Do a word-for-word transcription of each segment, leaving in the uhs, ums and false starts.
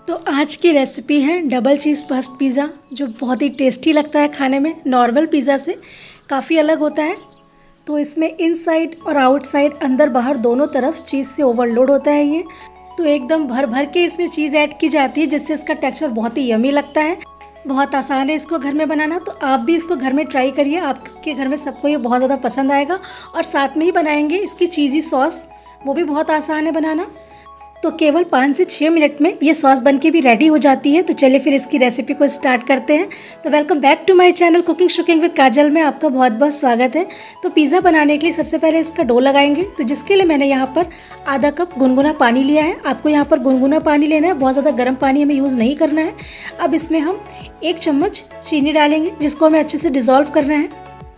तो आज की रेसिपी है डबल चीज़ बस्ट पिज़्ज़ा, जो बहुत ही टेस्टी लगता है खाने में। नॉर्मल पिज़्ज़ा से काफ़ी अलग होता है। तो इसमें इनसाइड और आउटसाइड, अंदर बाहर दोनों तरफ चीज़ से ओवरलोड होता है ये। तो एकदम भर भर के इसमें चीज़ ऐड की जाती है, जिससे इसका टेक्सचर बहुत ही यमी लगता है। बहुत आसान है इसको घर में बनाना, तो आप भी इसको घर में ट्राई करिए। आपके घर में सबको ये बहुत ज़्यादा पसंद आएगा। और साथ में ही बनाएंगे इसकी चीज़ी सॉस, वो भी बहुत आसान है बनाना। तो केवल पाँच से छः मिनट में ये सॉस बनके भी रेडी हो जाती है। तो चलिए फिर इसकी रेसिपी को स्टार्ट करते हैं। तो welcome back to my channel cooking shooking with Kajal में आपका बहुत बहुत स्वागत है। तो पिज़्ज़ा बनाने के लिए सबसे पहले इसका डो लगाएंगे। तो जिसके लिए मैंने यहाँ पर आधा कप गुनगुना पानी लिया है। आपको यहाँ पर गुनगुना पानी लेना है, बहुत ज़्यादा गर्म पानी हमें यूज़ नहीं करना है। अब इसमें हम एक चम्मच चीनी डालेंगे, जिसको हमें अच्छे से डिज़ोल्व करना है।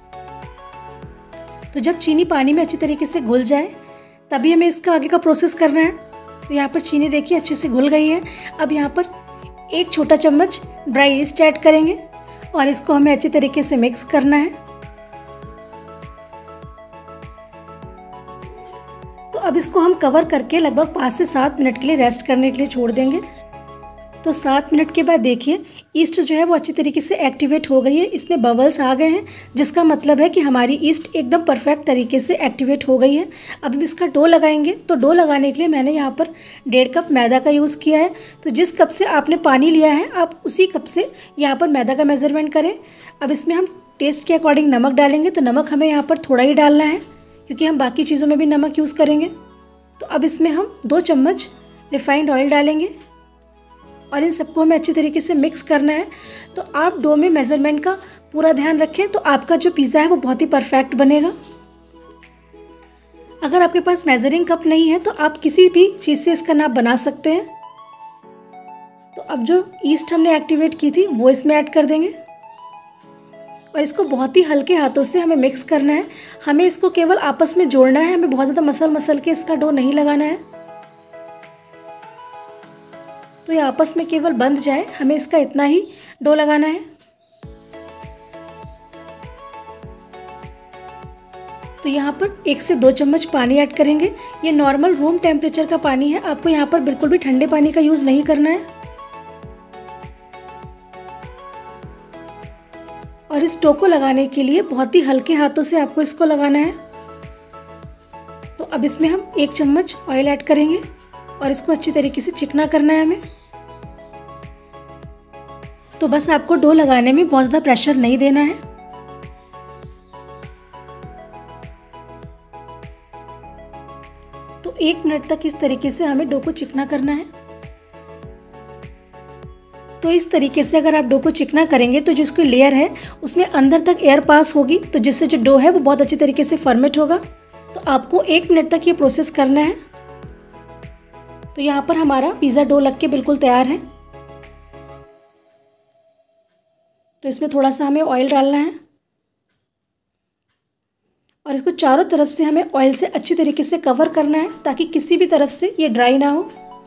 तो जब चीनी पानी में अच्छी तरीके से घुल जाए, तभी हमें इसका आगे का प्रोसेस करना है। तो यहाँ पर चीनी देखिए अच्छे से घुल गई है। अब यहाँ पर एक छोटा चम्मच ड्राई ईस्ट ऐड करेंगे और इसको हमें अच्छी तरीके से मिक्स करना है। तो अब इसको हम कवर करके लगभग पाँच से सात मिनट के लिए रेस्ट करने के लिए छोड़ देंगे। तो सात मिनट के बाद देखिए ईस्ट जो है वो अच्छी तरीके से एक्टिवेट हो गई है। इसमें बबल्स आ गए हैं, जिसका मतलब है कि हमारी ईस्ट एकदम परफेक्ट तरीके से एक्टिवेट हो गई है। अब हम इसका डो लगाएंगे। तो डो लगाने के लिए मैंने यहाँ पर डेढ़ कप मैदा का यूज़ किया है। तो जिस कप से आपने पानी लिया है, आप उसी कप से यहाँ पर मैदा का मेज़रमेंट करें। अब इसमें हम टेस्ट के अकॉर्डिंग नमक डालेंगे। तो नमक हमें यहाँ पर थोड़ा ही डालना है, क्योंकि हम बाकी चीज़ों में भी नमक यूज़ करेंगे। तो अब इसमें हम दो चम्मच रिफाइंड ऑयल डालेंगे और इन सबको हमें अच्छी तरीके से मिक्स करना है। तो आप डो में मेज़रमेंट का पूरा ध्यान रखें, तो आपका जो पिज़्ज़ा है वो बहुत ही परफेक्ट बनेगा। अगर आपके पास मेजरिंग कप नहीं है, तो आप किसी भी चीज़ से इसका नाप बना सकते हैं। तो अब जो ईस्ट हमने एक्टिवेट की थी वो इसमें ऐड कर देंगे और इसको बहुत ही हल्के हाथों से हमें मिक्स करना है। हमें इसको केवल आपस में जोड़ना है, हमें बहुत ज़्यादा मसल मसल के इसका डो नहीं लगाना है। तो ये आपस में केवल बंध जाए, हमें इसका इतना ही डो लगाना है। तो यहाँ पर एक से दो चम्मच पानी ऐड करेंगे। ये नॉर्मल रूम टेम्परेचर का पानी है, आपको यहाँ पर बिल्कुल भी ठंडे पानी का यूज़ नहीं करना है। और इस डो को लगाने के लिए बहुत ही हल्के हाथों से आपको इसको लगाना है। तो अब इसमें हम एक चम्मच ऑयल ऐड करेंगे और इसको अच्छी तरीके से चिकना करना है हमें। तो बस आपको डो लगाने में बहुत ज़्यादा प्रेशर नहीं देना है। तो एक मिनट तक इस तरीके से हमें डो को चिकना करना है। तो इस तरीके से अगर आप डो को चिकना करेंगे, तो जो इसकी लेयर है उसमें अंदर तक एयर पास होगी, तो जिससे जो डो है वो बहुत अच्छी तरीके से फर्मेट होगा। तो आपको एक मिनट तक ये प्रोसेस करना है। तो यहाँ पर हमारा पिज़्ज़ा डो लग के बिल्कुल तैयार है। तो इसमें थोड़ा सा हमें ऑयल डालना है और इसको चारों तरफ से हमें ऑयल से अच्छी तरीके से कवर करना है, ताकि किसी भी तरफ से ये ड्राई ना हो।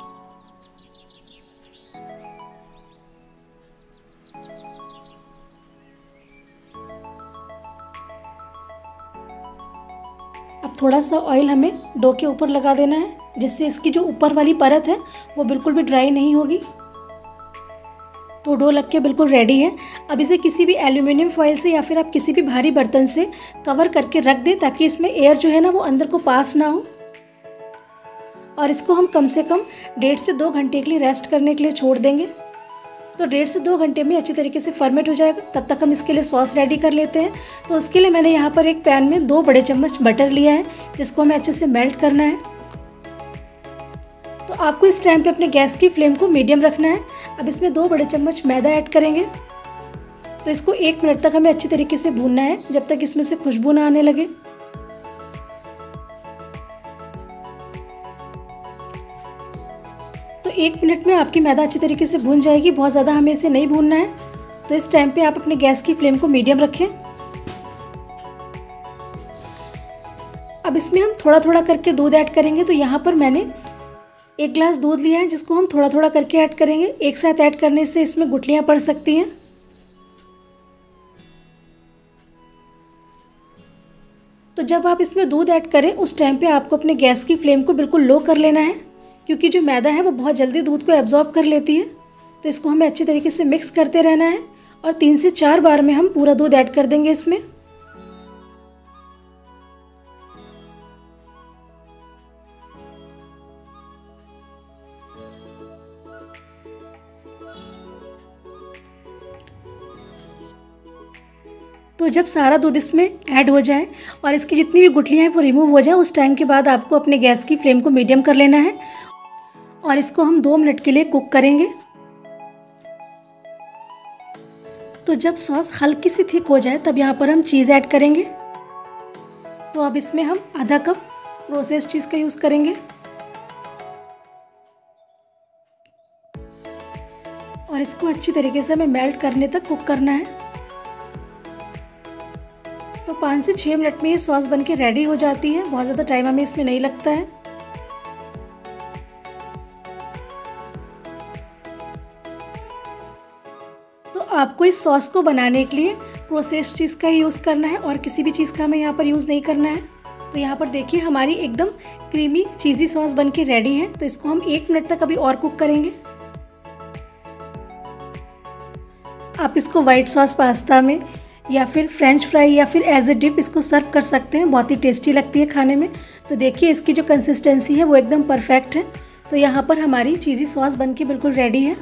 अब थोड़ा सा ऑयल हमें डो के ऊपर लगा देना है, जिससे इसकी जो ऊपर वाली परत है वो बिल्कुल भी ड्राई नहीं होगी। तो डो लग के बिल्कुल रेडी है। अब इसे किसी भी एल्यूमिनियम फॉइल से या फिर आप किसी भी भारी बर्तन से कवर करके रख दें, ताकि इसमें एयर जो है ना वो अंदर को पास ना हो। और इसको हम कम से कम डेढ़ से दो घंटे के लिए रेस्ट करने के लिए छोड़ देंगे। तो डेढ़ से दो घंटे में अच्छी तरीके से फर्मेट हो जाएगा। तब तक हम इसके लिए सॉस रेडी कर लेते हैं। तो उसके लिए मैंने यहाँ पर एक पैन में दो बड़े चम्मच बटर लिया है, जिसको हमें अच्छे से मेल्ट करना है। तो आपको इस टाइम पे अपने गैस की फ्लेम को मीडियम रखना है। अब इसमें दो बड़े चम्मच मैदा ऐड करेंगे। तो इसको एक मिनट तक हमें अच्छी तरीके से भूनना है, जब तक इसमें से खुशबू ना आने लगे। तो एक मिनट में आपकी मैदा अच्छी तरीके से भून जाएगी, बहुत ज़्यादा हमें इसे नहीं भूनना है। तो इस टाइम पे आप अपने गैस की फ्लेम को मीडियम रखें। अब इसमें हम थोड़ा थोड़ा करके दूध ऐड करेंगे। तो यहाँ पर मैंने एक गिलास दूध लिया है, जिसको हम थोड़ा थोड़ा करके ऐड करेंगे। एक साथ ऐड करने से इसमें गुठलियाँ पड़ सकती हैं। तो जब आप इसमें दूध ऐड करें, उस टाइम पे आपको अपने गैस की फ्लेम को बिल्कुल लो कर लेना है, क्योंकि जो मैदा है वो बहुत जल्दी दूध को एब्जॉर्ब कर लेती है। तो इसको हमें अच्छे तरीके से मिक्स करते रहना है और तीन से चार बार में हम पूरा दूध ऐड कर देंगे इसमें। तो जब सारा दूध इसमें ऐड हो जाए और इसकी जितनी भी गुठलियाँ हैं वो रिमूव हो जाए, उस टाइम के बाद आपको अपने गैस की फ्लेम को मीडियम कर लेना है और इसको हम दो मिनट के लिए कुक करेंगे। तो जब सॉस हल्की सी थिक हो जाए तब यहाँ पर हम चीज़ ऐड करेंगे। तो अब इसमें हम आधा कप प्रोसेस्ड चीज़ का यूज़ करेंगे और इसको अच्छी तरीके से हमें मेल्ट करने तक कुक करना है। तो पाँच से छः मिनट में ये सॉस बनके रेडी हो जाती है। बहुत ज़्यादा टाइम हमें इसमें नहीं लगता है। तो आपको इस सॉस को बनाने के लिए प्रोसेस्ड चीज़ का ही यूज़ करना है और किसी भी चीज़ का हमें यहाँ पर यूज़ नहीं करना है। तो यहाँ पर देखिए हमारी एकदम क्रीमी चीज़ी सॉस बनके रेडी है। तो इसको हम एक मिनट तक अभी और कुक करेंगे। आप इसको वाइट सॉस पास्ता में या फिर फ्रेंच फ्राई या फिर एज ए डिप इसको सर्व कर सकते हैं। बहुत ही टेस्टी लगती है खाने में। तो देखिए इसकी जो कंसिस्टेंसी है वो एकदम परफेक्ट है। तो यहाँ पर हमारी चीज़ी सॉस बनके बिल्कुल रेडी है।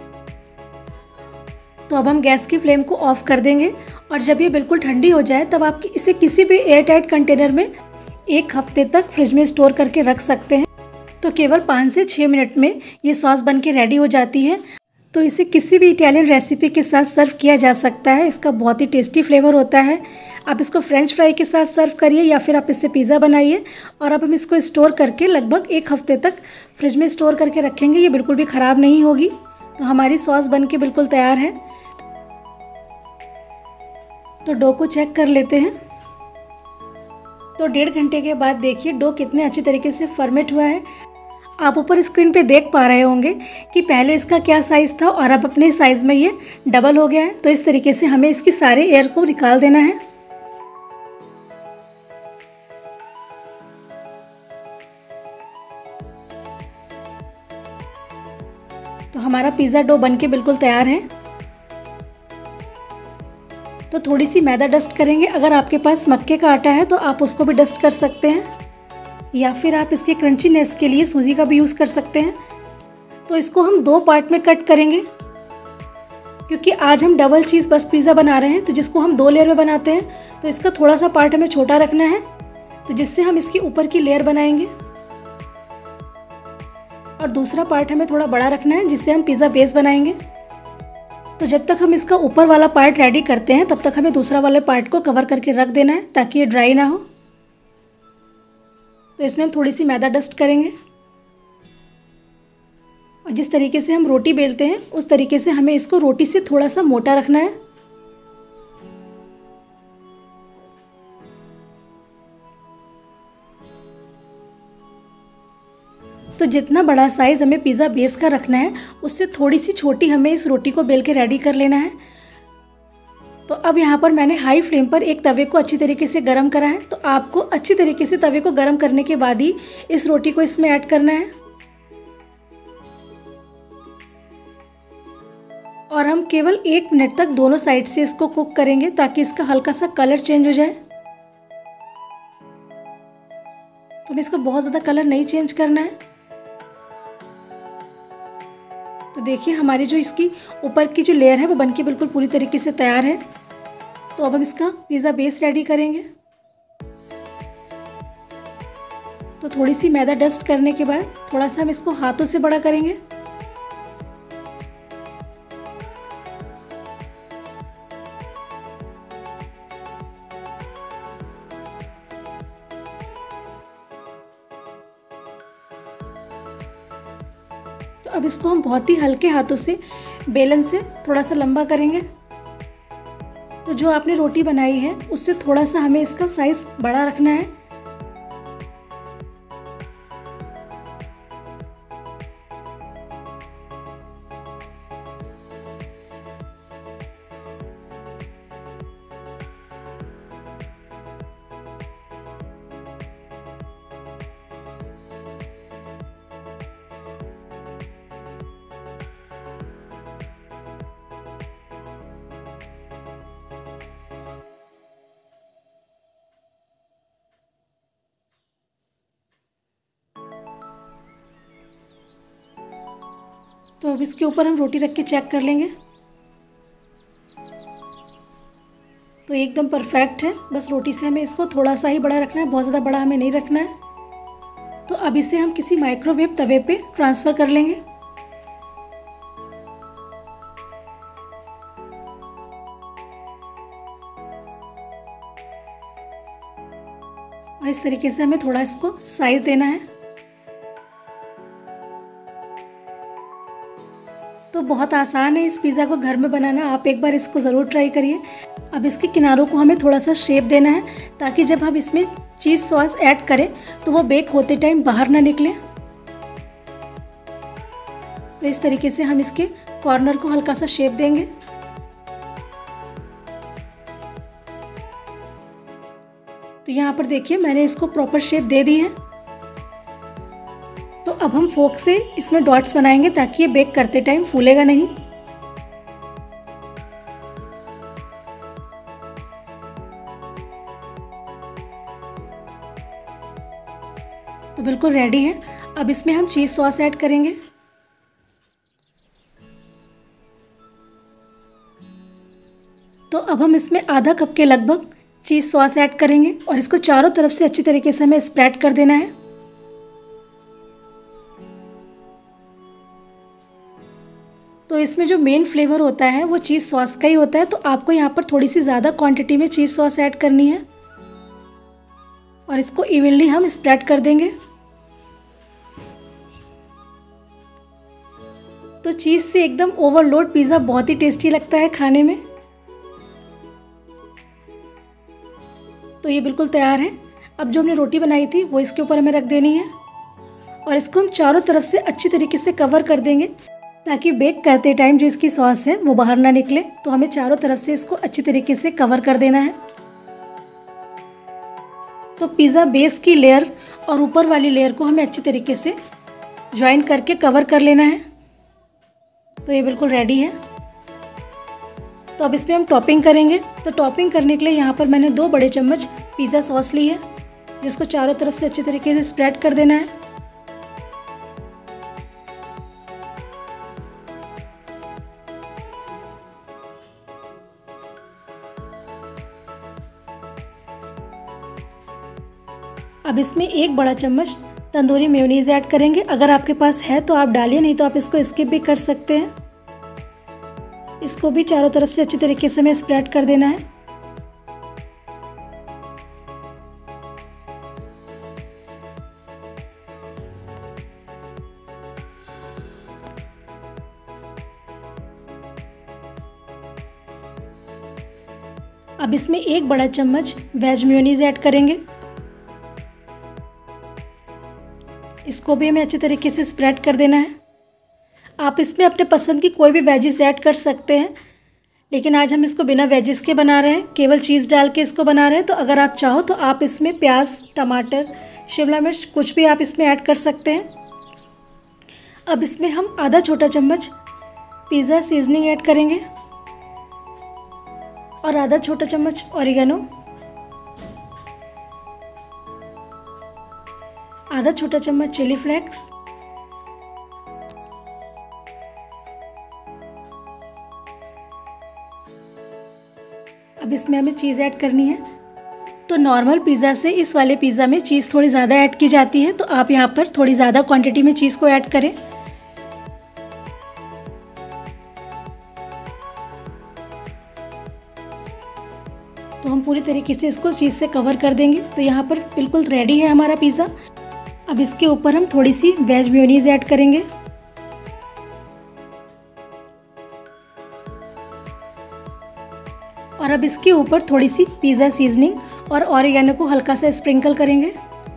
तो अब हम गैस की फ्लेम को ऑफ कर देंगे और जब ये बिल्कुल ठंडी हो जाए तब आप इसे किसी भी एयर टाइट कंटेनर में एक हफ्ते तक फ्रिज में स्टोर करके रख सकते हैं। तो केवल पाँच से छः मिनट में ये सॉस बनके रेडी हो जाती है। तो इसे किसी भी इटालियन रेसिपी के साथ सर्व किया जा सकता है। इसका बहुत ही टेस्टी फ्लेवर होता है। आप इसको फ्रेंच फ्राई के साथ सर्व करिए या फिर आप इससे पिज़्ज़ा बनाइए और अब हम इसको स्टोर करके लगभग एक हफ्ते तक फ्रिज में स्टोर करके रखेंगे। ये बिल्कुल भी ख़राब नहीं होगी। तो हमारी सॉस बनके बिल्कुल तैयार है। तो डो को चेक कर लेते हैं। तो डेढ़ घंटे के बाद देखिए डो कितने अच्छी तरीके से फर्मेट हुआ है। आप ऊपर स्क्रीन पे देख पा रहे होंगे कि पहले इसका क्या साइज़ था और अब अपने साइज़ में ये डबल हो गया है। तो इस तरीके से हमें इसकी सारे एयर को निकाल देना है। तो हमारा पिज़्ज़ा डो बनके बिल्कुल तैयार है। तो थोड़ी सी मैदा डस्ट करेंगे। अगर आपके पास मक्के का आटा है तो आप उसको भी डस्ट कर सकते हैं या फिर आप इसके क्रंचीनेस के लिए सूजी का भी यूज़ कर सकते हैं। तो इसको हम दो पार्ट में कट करेंगे क्योंकि आज हम डबल चीज़ बस्ट पिज़्ज़ा बना रहे हैं। तो जिसको हम दो लेयर में बनाते हैं तो इसका थोड़ा सा पार्ट हमें छोटा रखना है, तो जिससे हम इसकी ऊपर की लेयर बनाएंगे और दूसरा पार्ट हमें थोड़ा बड़ा रखना है जिससे हम पिज़्ज़ा बेस बनाएंगे। तो जब तक हम इसका ऊपर वाला पार्ट रेडी करते हैं तब तक हमें दूसरा वाले पार्ट को कवर करके रख देना है ताकि ये ड्राई ना हो। तो इसमें हम थोड़ी सी मैदा डस्ट करेंगे और जिस तरीके से हम रोटी बेलते हैं उस तरीके से हमें इसको रोटी से थोड़ा सा मोटा रखना है। तो जितना बड़ा साइज़ हमें पिज़्ज़ा बेस का रखना है उससे थोड़ी सी छोटी हमें इस रोटी को बेल के रेडी कर लेना है। तो अब यहाँ पर मैंने हाई फ्लेम पर एक तवे को अच्छी तरीके से गरम करा है। तो आपको अच्छी तरीके से तवे को गरम करने के बाद ही इस रोटी को इसमें ऐड करना है और हम केवल एक मिनट तक दोनों साइड से इसको कुक करेंगे ताकि इसका हल्का सा कलर चेंज हो जाए। तो हमें इसका बहुत ज़्यादा कलर नहीं चेंज करना है। तो देखिए हमारी जो इसकी ऊपर की जो लेयर है वो बनके बिल्कुल पूरी तरीके से तैयार है। तो अब हम इसका पिज़्ज़ा बेस रेडी करेंगे। तो थोड़ी सी मैदा डस्ट करने के बाद थोड़ा सा हम इसको हाथों से बड़ा करेंगे। तो अब इसको हम बहुत ही हल्के हाथों से बेलन से थोड़ा सा लंबा करेंगे। तो जो आपने रोटी बनाई है उससे थोड़ा सा हमें इसका साइज़ बड़ा रखना है। तो अब इसके ऊपर हम रोटी रख के चेक कर लेंगे। तो एकदम परफेक्ट है। बस रोटी से हमें इसको थोड़ा सा ही बड़ा रखना है, बहुत ज़्यादा बड़ा हमें नहीं रखना है। तो अब इसे हम किसी माइक्रोवेव तवे पे ट्रांसफ़र कर लेंगे। और इस तरीके से हमें थोड़ा इसको साइज देना है। तो बहुत आसान है इस पिज़्ज़ा को घर में बनाना, आप एक बार इसको ज़रूर ट्राई करिए। अब इसके किनारों को हमें थोड़ा सा शेप देना है ताकि जब हम इसमें चीज़ सॉस ऐड करें तो वो बेक होते टाइम बाहर ना निकले। तो इस तरीके से हम इसके कॉर्नर को हल्का सा शेप देंगे। तो यहाँ पर देखिए मैंने इसको प्रॉपर शेप दे दी है। तो अब हम फोक से इसमें डॉट्स बनाएंगे ताकि ये बेक करते टाइम फूलेगा नहीं। तो बिल्कुल रेडी है। अब इसमें हम चीज़ सॉस ऐड करेंगे। तो अब हम इसमें आधा कप के लगभग चीज़ सॉस ऐड करेंगे और इसको चारों तरफ से अच्छी तरीके से हमें स्प्रेड कर देना है। तो इसमें जो मेन फ्लेवर होता है वो चीज़ सॉस का ही होता है। तो आपको यहाँ पर थोड़ी सी ज़्यादा क्वांटिटी में चीज़ सॉस ऐड करनी है और इसको इवनली हम स्प्रेड कर देंगे। तो चीज़ से एकदम ओवरलोड पिज़्ज़ा बहुत ही टेस्टी लगता है खाने में। तो ये बिल्कुल तैयार है। अब जो हमने रोटी बनाई थी वो इसके ऊपर हमें रख देनी है और इसको हम चारों तरफ से अच्छी तरीके से कवर कर देंगे ताकि बेक करते टाइम जो इसकी सॉस है वो बाहर ना निकले। तो हमें चारों तरफ से इसको अच्छी तरीके से कवर कर देना है। तो पिज़्ज़ा बेस की लेयर और ऊपर वाली लेयर को हमें अच्छी तरीके से ज्वाइन करके कवर कर लेना है। तो ये बिल्कुल रेडी है। तो अब इसमें हम टॉपिंग करेंगे। तो टॉपिंग करने के लिए यहाँ पर मैंने दो बड़े चम्मच पिज़्ज़ा सॉस ली है जिसको चारों तरफ से अच्छी तरीके से स्प्रेड कर देना है। अब इसमें एक बड़ा चम्मच तंदूरी मेयोनीज़ ऐड करेंगे। अगर आपके पास है तो आप डालिए, नहीं तो आप इसको स्किप भी कर सकते हैं। इसको भी चारों तरफ से अच्छी तरीके से हमें स्प्रेड कर देना है। अब इसमें एक बड़ा चम्मच वेज मेयोनीज़ ऐड करेंगे। इसको भी हमें अच्छी तरीके से स्प्रेड कर देना है। आप इसमें अपने पसंद की कोई भी वेजिस ऐड कर सकते हैं, लेकिन आज हम इसको बिना वेजिस के बना रहे हैं, केवल चीज़ डाल के इसको बना रहे हैं। तो अगर आप चाहो तो आप इसमें प्याज, टमाटर, शिमला मिर्च कुछ भी आप इसमें ऐड कर सकते हैं। अब इसमें हम आधा छोटा चम्मच पिज़्ज़ा सीजनिंग ऐड करेंगे और आधा छोटा चम्मच ऑरिगेनो, आधा छोटा चम्मच चिली फ्लेक्स, अब इसमें हमें चीज़ ऐड करनी है। तो नॉर्मल पिज़्ज़ा से इस वाले पिज़्ज़ा में चीज़ थोड़ी ज़्यादा ऐड की जाती है, तो आप यहाँ पर थोड़ी ज़्यादा क्वांटिटी में चीज़ को ऐड करें। तो हम पूरी तरीके से इसको चीज़ से कवर कर देंगे। तो यहाँ पर बिल्कुल रेडी है हमारा पिज़्ज़ा। अब इसके ऊपर हम थोड़ी सी वेज मेयोनीज़ ऐड करेंगे और अब इसके ऊपर थोड़ी सी पिज़्ज़ा सीजनिंग और ऑरिगेनो को हल्का सा स्प्रिंकल करेंगे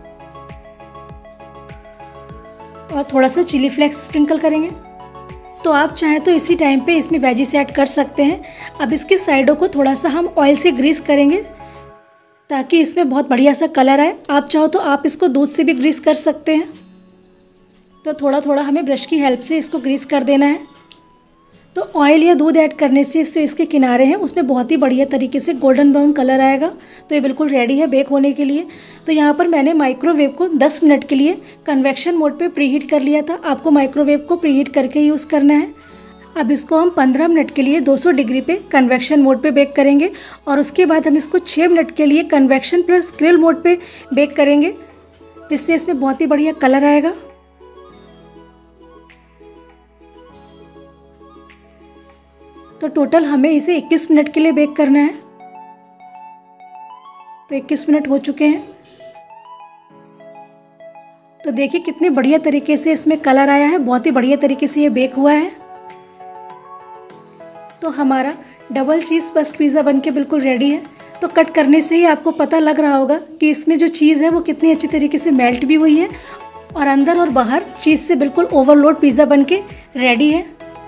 और थोड़ा सा चिली फ्लेक्स स्प्रिंकल करेंगे। तो आप चाहें तो इसी टाइम पे इसमें वेजिस ऐड कर सकते हैं। अब इसके साइडों को थोड़ा सा हम ऑयल से ग्रीस करेंगे ताकि इसमें बहुत बढ़िया सा कलर आए। आप चाहो तो आप इसको दूध से भी ग्रीस कर सकते हैं। तो थोड़ा थोड़ा हमें ब्रश की हेल्प से इसको ग्रीस कर देना है। तो ऑयल या दूध ऐड करने से जो इसके किनारे हैं उसमें बहुत ही बढ़िया तरीके से गोल्डन ब्राउन कलर आएगा। तो ये बिल्कुल रेडी है बेक होने के लिए। तो यहाँ पर मैंने माइक्रोवेव को दस मिनट के लिए कन्वेक्शन मोड पे प्रीहीट कर लिया था। आपको माइक्रोवेव को प्रीहीट करके यूज़ करना है। अब इसको हम पंद्रह मिनट के लिए दो सौ डिग्री पे कन्वेक्शन मोड पे बेक करेंगे और उसके बाद हम इसको छः मिनट के लिए कन्वेक्शन प्लस ग्रिल मोड पे बेक करेंगे, जिससे इसमें बहुत ही बढ़िया कलर आएगा। तो टोटल हमें इसे इक्कीस मिनट के लिए बेक करना है। तो इक्कीस मिनट हो चुके हैं। तो देखिए कितने बढ़िया तरीके से इसमें कलर आया है, बहुत ही बढ़िया तरीके से ये बेक हुआ है। तो हमारा डबल चीज़ बस्ट पिज़्ज़ा बनके बिल्कुल रेडी है। तो कट करने से ही आपको पता लग रहा होगा कि इसमें जो चीज़ है वो कितनी अच्छी तरीके से मेल्ट भी हुई है और अंदर और बाहर चीज़ से बिल्कुल ओवरलोड पिज़्ज़ा बनके रेडी है।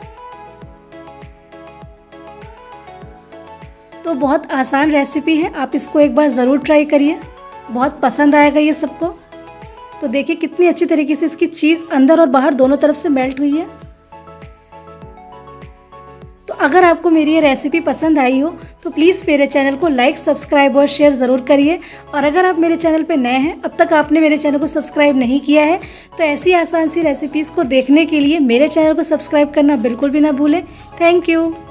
तो बहुत आसान रेसिपी है, आप इसको एक बार ज़रूर ट्राई करिए, बहुत पसंद आएगा ये सबको। तो देखिए कितनी अच्छी तरीके से इसकी चीज़ अंदर और बाहर दोनों तरफ से मेल्ट हुई है। तो अगर आपको मेरी ये रेसिपी पसंद आई हो तो प्लीज़ मेरे चैनल को लाइक, सब्सक्राइब और शेयर ज़रूर करिए। और अगर आप मेरे चैनल पे नए हैं, अब तक आपने मेरे चैनल को सब्सक्राइब नहीं किया है, तो ऐसी आसान सी रेसिपीज़ को देखने के लिए मेरे चैनल को सब्सक्राइब करना बिल्कुल भी ना भूलें। Thank you.